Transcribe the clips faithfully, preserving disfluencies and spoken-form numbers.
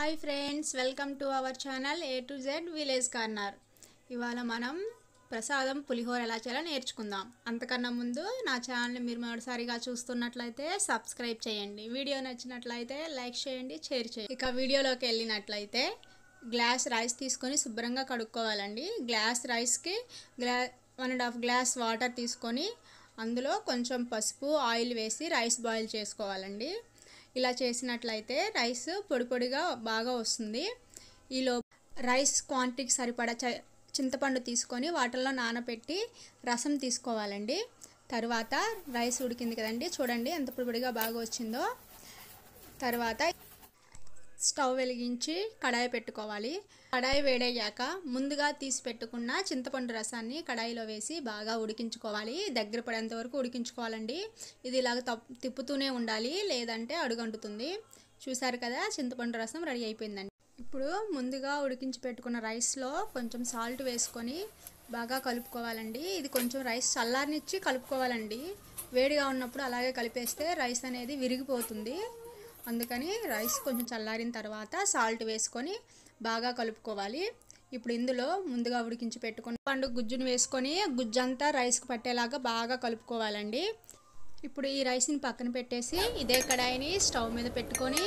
Hi friends, welcome to our channel A to Z village corner. ఇవాళ మనం ప్రసాదం పులిహోర ఎలా చేయాలో నేర్చుకుందాం. అంతకన్నా ముందు నా ఛానల్ని మీరు మొదటిసారిగా చూస్తున్నట్లయితే సబ్స్క్రైబ్ చేయండి. వీడియో నచ్చినట్లయితే లైక్ చేయండి, షేర్ చేయండి. ఇక వీడియోలోకి వెళ్ళినట్లయితే గ్లాస్ రైస్ తీసుకొని శుభ్రంగా కడుక్కోవాలండి. గ్లాస్ రైస్కి గ్లా one and half glass water తీసుకొని అందులో కొంచెం పసుపు ఆయిల్ వేసి రైస్ బాయిల్ చేసుకోవాలండి. ఇలా చేసినట్లయితే రైస్ పొడి పొడిగా బాగా వస్తుంది. ఈలో రైస్ క్వాంటిటీకి సరిపడా చింతపండు తీసుకొని వాటర్లో నానబెట్టి రసం తీసుకోవాలండి. తర్వాత రైస్ ఉడికింది కదండి, చూడండి ఎంత పొడి పొడిగా బాగా వచ్చిందో. తర్వాత స్టవ్ వెలిగించి కడాయి పెట్టుకోవాలి. కడాయి వేడయ్యాక ముందుగా తీసి పెట్టుకున్న చింతపండు రసాన్ని కడాయిలో వేసి బాగా ఉడికించుకోవాలి. దగ్గర పడేంత వరకు ఉడికించుకోవాలండి. ఇది ఇలాగ తిప్పుతూనే ఉండాలి, లేదంటే అడుగంటుతుంది. చూసారు కదా, చింతపండు రసం రెడీ అయిపోయిందండి. ఇప్పుడు ముందుగా ఉడికించి పెట్టుకున్న రైస్లో కొంచెం సాల్ట్ వేసుకొని బాగా కలుపుకోవాలండి. ఇది కొంచెం రైస్ చల్లారనిచ్చి కలుపుకోవాలండి. వేడిగా ఉన్నప్పుడు అలాగే కలిపేస్తే రైస్ అనేది విరిగిపోతుంది. అందుకని రైస్ కొంచెం చల్లారిన తర్వాత సాల్ట్ వేసుకొని బాగా కలుపుకోవాలి. ఇప్పుడు ఇందులో ముందుగా ఉడికించి పెట్టుకుని పండు గుజ్జును వేసుకొని గుజ్జంతా రైస్కి పట్టేలాగా బాగా కలుపుకోవాలండి. ఇప్పుడు ఈ రైస్ని పక్కన పెట్టేసి ఇదే కడాయిని స్టవ్ మీద పెట్టుకొని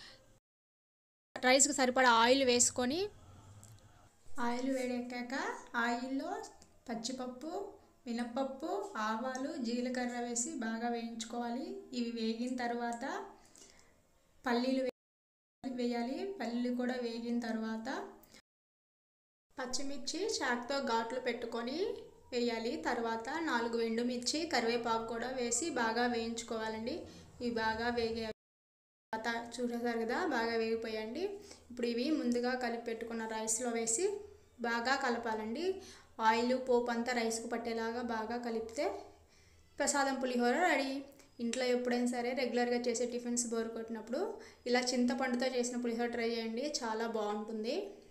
రైస్కి సరిపడా ఆయిల్ వేసుకొని ఆయిల్ వేడెక్కాక ఆయిల్లో పచ్చిపప్పు, మినప్పప్పు, ఆవాలు, జీలకర్ర వేసి బాగా వేయించుకోవాలి. ఇవి వేగిన తర్వాత పల్లీలు వేయాలి. పల్లీలు కూడా వేగిన తర్వాత పచ్చిమిర్చి చాకుతో ఘాట్లు పెట్టుకొని వేయాలి. తర్వాత నాలుగు ఎండుమిర్చి, కరివేపాకు కూడా వేసి బాగా వేయించుకోవాలండి. ఇవి బాగా వేగే తర్వాత చూసేసారు కదా, బాగా వేగిపోయండి. ఇప్పుడు ఇవి ముందుగా కలిపి పెట్టుకున్న రైస్లో వేసి బాగా కలపాలండి. ఆయిల్ పోపు అంతా రైస్కు పట్టేలాగా బాగా కలిపితే ప్రసాదం పులిహోర రెడీ. ఇంట్లో ఎప్పుడైనా సరే రెగ్యులర్గా చేసే టిఫిన్స్ బోర్ కొట్టినప్పుడు ఇలా చింతపండుతో చేసిన పులిహోర ట్రై చేయండి, చాలా బాగుంటుంది.